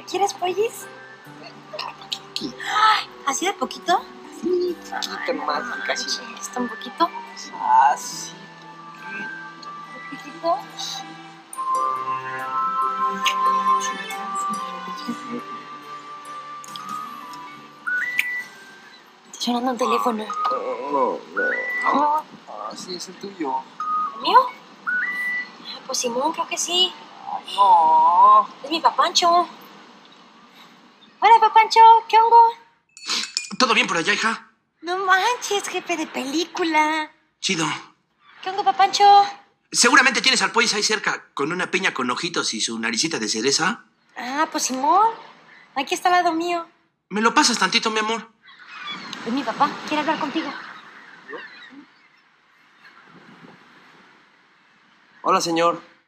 ¿Quieres pollis? Aquí. Ay, ¿así de poquito? Sí, chiquito nomás, casi. ¿Está un poquito? Ah, sí. ¿Poquitito? Está sonando un teléfono. No. ¿No? Ah, sí, es el tuyo. ¿El mío? Ah, pues Simón, creo que sí. Ay, no. Es mi papancho. Hola, papancho, ¿qué hongo? ¿Todo bien por allá, hija? No manches, jefe de película. Chido. ¿Qué hongo, papancho? Seguramente tienes al Pollis ahí cerca, con una piña con ojitos y su naricita de cereza. Ah, pues Simón. Aquí está al lado mío. ¿Me lo pasas tantito, mi amor? Es mi papá, quiere hablar contigo. Hola, señor.